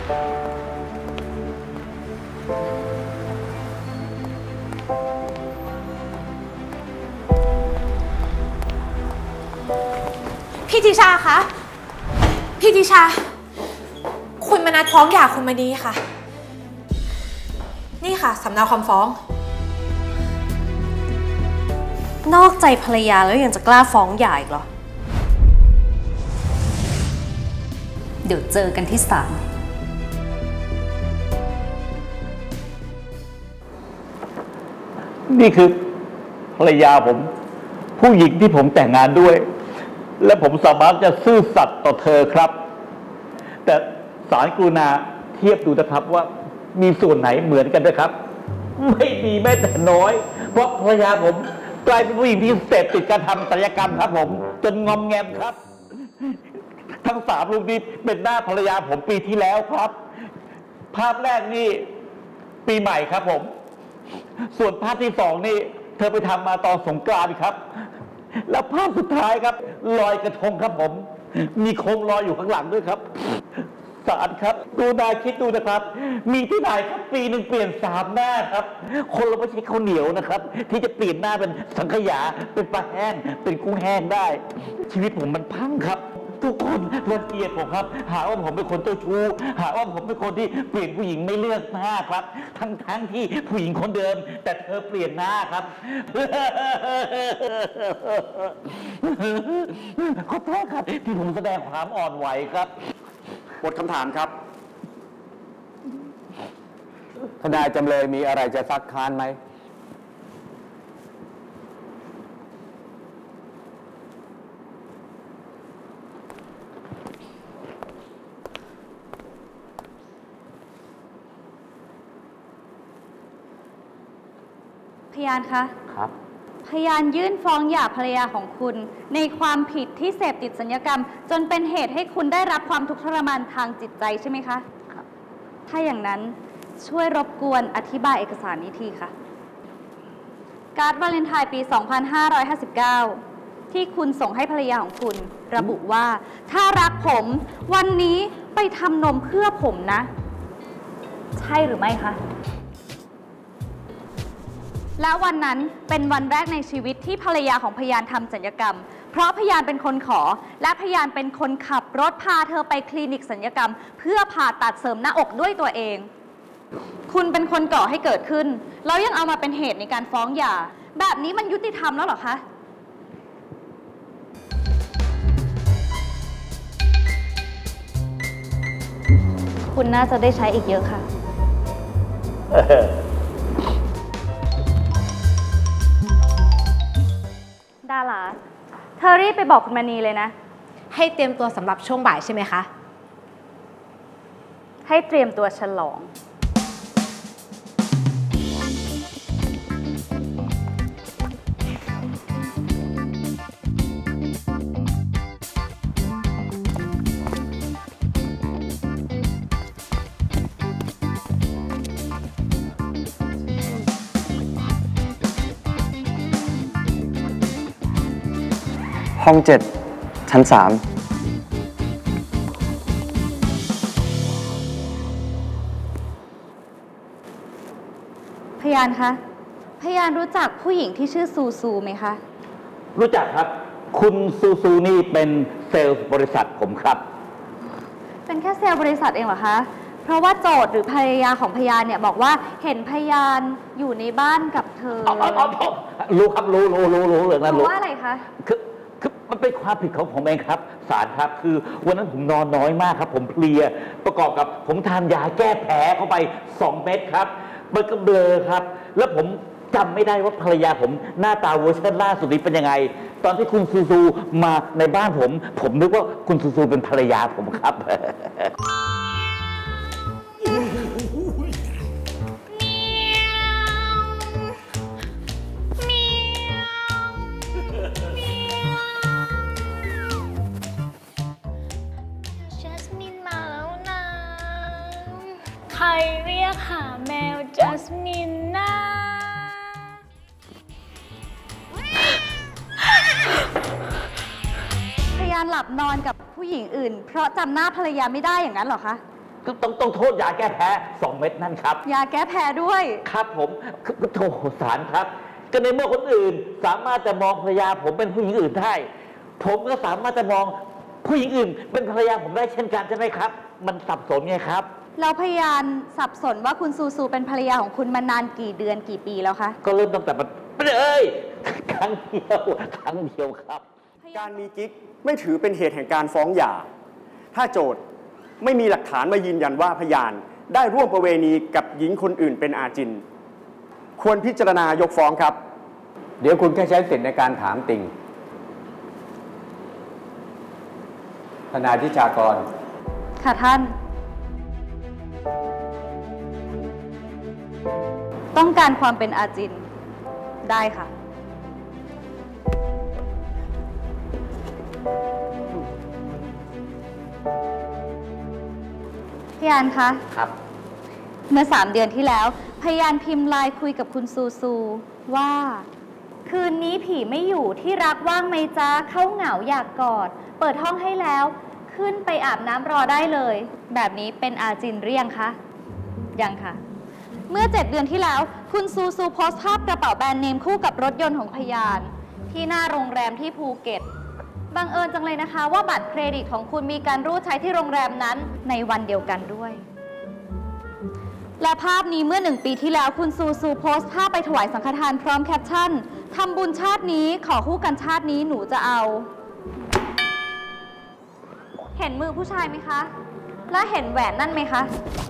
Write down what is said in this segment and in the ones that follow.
พี่ทิชาคะพี่ทิชาคุณมนัสฟ้องหย่าคุณมณีค่ะนี่ค่ะสำเนาคำฟ้องนอกใจภรรยาแล้วยังจะกล้าฟ้องหย่าอีกเหรอเดี๋ยวเจอกันที่ศาลนี่คือภรรยาผมผู้หญิงที่ผมแต่งงานด้วยและผมสามารถจะซื่อสัตย์ต่อเธอครับแต่ศาลกรุณาเทียบดูนะครับว่ามีส่วนไหนเหมือนกันนะครับไม่มีแม้แต่น้อยเพราะภรรยาผมกลายเป็นผู้หญิงที่เสพติดการทำศัลยกรรมครับผมจนงอมแงมครับทั้ง3 รูปนี้เป็นหน้าภรรยาผมปีที่แล้วครับภาพแรกนี่ปีใหม่ครับผมส่วนภาพที่2นี่เธอไปทำมาตอนสงกรานต์ครับแล้วภาพสุดท้ายครับลอยกระทงครับผมมีโคมลอยอยู่ข้างหลังด้วยครับศาลครับดูนาคิดดูนะครับมีที่ไหนครับปีหนึ่งเปลี่ยน3 หน้าครับคนเราไม่ใช่ข้าวเหนียวนะครับที่จะเปลี่ยนหน้าเป็นสังขยาเป็นปลาแห้งเป็นกุ้งแห้งได้ชีวิตผมมันพังครับทุกคนรังเกียจผมครับหาว่าผมเป็นคนเจ้าชู้หาว่าผมเป็นคนที่เปลี่ยนผู้หญิงไม่เลือกหน้าครับทั้งที่ผู้หญิงคนเดิมแต่เธอเปลี่ยนหน้าครับขอโทษครับที่ผมแสดงความอ่อนไหวครับหมดคำถามครับทนายจำเลยมีอะไรจะซักค้านไหมพยานคะครับพยานยื่นฟ้องหย่าภรรยาของคุณในความผิดที่เสพติดสัญญกรรมจนเป็นเหตุให้คุณได้รับความทุกข์ทรมานทางจิตใจใช่ไหมคะครับถ้าอย่างนั้นช่วยรบกวนอธิบายเอกสารนี้ทีค่ะการ์ดวาเลนไทน์ปี 2559 ที่คุณส่งให้ภรรยาของคุณระบุว่าถ้ารักผมวันนี้ไปทำนมเพื่อผมนะใช่หรือไม่คะและวันนั้นเป็นวันแรกในชีวิตที่ภรรยาของพยานทำศัลยกรรมเพราะพยานเป็นคนขอและพยานเป็นคนขับรถพาเธอไปคลินิกศัลยกรรมเพื่อผ่าตัดเสริมหน้าอกด้วยตัวเองคุณเป็นคนก่อให้เกิดขึ้นแล้วยังเอามาเป็นเหตุในการฟ้องหย่าแบบนี้มันยุติธรรมแล้วหรอคะคุณน่าจะได้ใช้อีกเยอะค่ะดาราเธอรีบไปบอกคุณมณีเลยนะให้เตรียมตัวสำหรับช่วงบ่ายใช่ไหมคะให้เตรียมตัวฉลองห้อง7 ชั้น 3 พยานคะพยานรู้จักผู้หญิงที่ชื่อซูซูไหมคะรู้จักครับคุณซูซูนี่เป็นเซลล์บริษัทผมครับเป็นแค่เซลล์บริษัทเองเหรอคะเพราะว่าโจทย์หรือภรรยาของพยานเนี่ยบอกว่าเห็นพยานอยู่ในบ้านกับเธอรู้ครับรู้เรื่องนั้นรู้ว่าอะไรคะคือมันเป็นความผิดของผมเองครับศาลครับคือวันนั้นผมนอนน้อยมากครับผมเพลียประกอบกับผมทานยาแก้แผลเข้าไป2 เม็ดครับมันก็เบลอครับแล้วผมจำไม่ได้ว่าภรรยาผมหน้าตาเวอร์ชันล่าสุดนี้เป็นยังไงตอนที่คุณซูซูมาในบ้านผมนึกว่าคุณซูซูเป็นภรรยาผมครับใครเรียกหาแมวจัสมินนะพยานหลับนอนกับผู้หญิงอื่นเพราะจำหน้าภรรยาไม่ได้อย่างนั้นเหรอคะต้องโทษยาแก้แพ้2 เม็ดนั่นครับยาแก้แพ้ด้วยครับผมโทษศาลครับก็ในเมื่อคนอื่นสามารถจะมองภรรยาผมเป็นผู้หญิงอื่นได้ผมก็สามารถจะมองผู้หญิงอื่นเป็นภรรยาผมได้เช่นกันใช่ไหมครับมันสับสนไงครับแล้วพยานสับสนว่าคุณซูซูเป็นภรรยาของคุณมานานกี่เดือนกี่ปีแล้วคะก็เริ่มตั้งแต่มันครั้งเดียวครับการมีกิ๊กไม่ถือเป็นเหตุแห่งการฟ้องหย่าถ้าโจทก์ไม่มีหลักฐานมายืนยันว่าพยานได้ร่วมประเวณีกับหญิงคนอื่นเป็นอาจินควรพิจารณายกฟ้องครับเดี๋ยวคุณแค่ใช้สิทธิในการถามติ่งทนายทิชากรค่ะท่านต้องการความเป็นอาจินได้ค่ะพยานคะครับเมื่อ3 เดือนที่แล้วพยานพิมพ์ไลน์คุยกับคุณซูซูว่าคืนนี้ผีไม่อยู่ที่รักว่างไหมจ๊ะเข้าเหงาอยากกอดเปิดห้องให้แล้วขึ้นไปอาบน้ำรอได้เลยแบบนี้เป็นอาจินหรือยังคะยังค่ะเมื่อ7 เดือนที่แล้วคุณซูซูโพสต์ภาพกระเป๋าแบรนด์เนมคู่กับรถยนต์ของพยานที่หน้าโรงแรมที่ภูเก็ตบังเอิญจังเลยนะคะว่าบัตรเครดิตของคุณมีการรูดใช้ที่โรงแรมนั้นในวันเดียวกันด้วยและภาพนี้เมื่อ1 ปีที่แล้วคุณซูซูโพสต์ภาพไปถวายสังฆทานพร้อมแคปชั่นทำบุญชาตินี้ขอคู่กันชาตินี้หนูจะเอาเห็นมือผู้ชายไหมคะและเห็นแหวนนั่นไหมคะ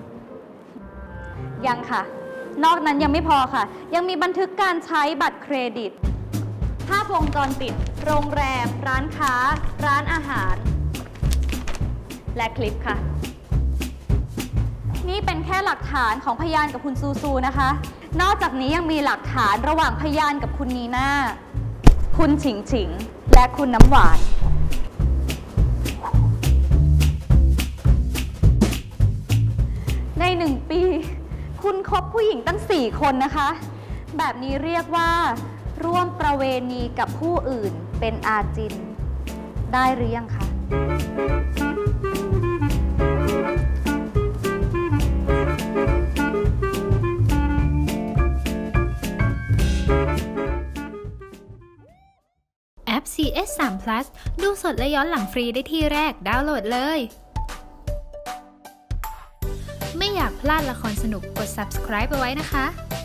ยังค่ะนอกนั้นยังไม่พอค่ะยังมีบันทึกการใช้บัตรเครดิตภาพวงจรปิดโรงแรมร้านค้าร้านอาหารและคลิปค่ะนี่เป็นแค่หลักฐานของพยานกับคุณซูซูนะคะนอกจากนี้ยังมีหลักฐานระหว่างพยานกับคุณนีน่าคุณฉิงฉิงและคุณน้ำหวานใน1 ปีคุณคบผู้หญิงตั้ง4 คนนะคะแบบนี้เรียกว่าร่วมประเวณีกับผู้อื่นเป็นอาจินได้หรือยังคะแอป CS3 Plus ดูสดและย้อนหลังฟรีได้ที่แรกดาวน์โหลดเลยไม่อยากพลาดละครสนุกกด subscribe เอาไว้นะคะ